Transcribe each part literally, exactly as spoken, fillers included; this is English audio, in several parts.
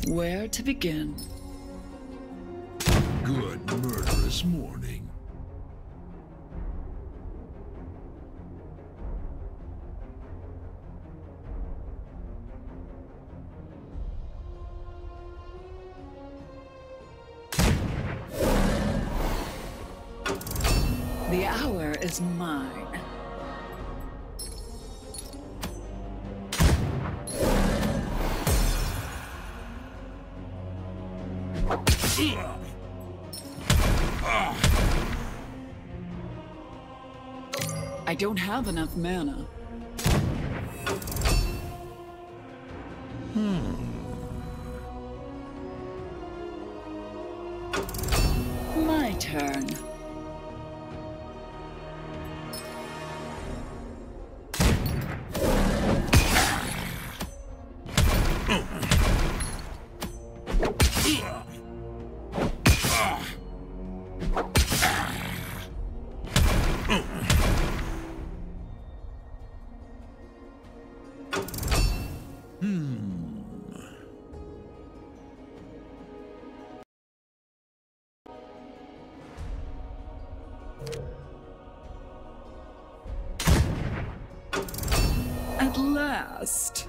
Where to begin? Good murderous morning. The hour is mine. I don't have enough mana. Hmm. My turn. At last.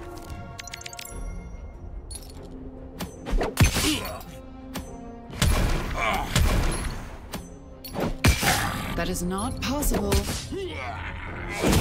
That is not possible.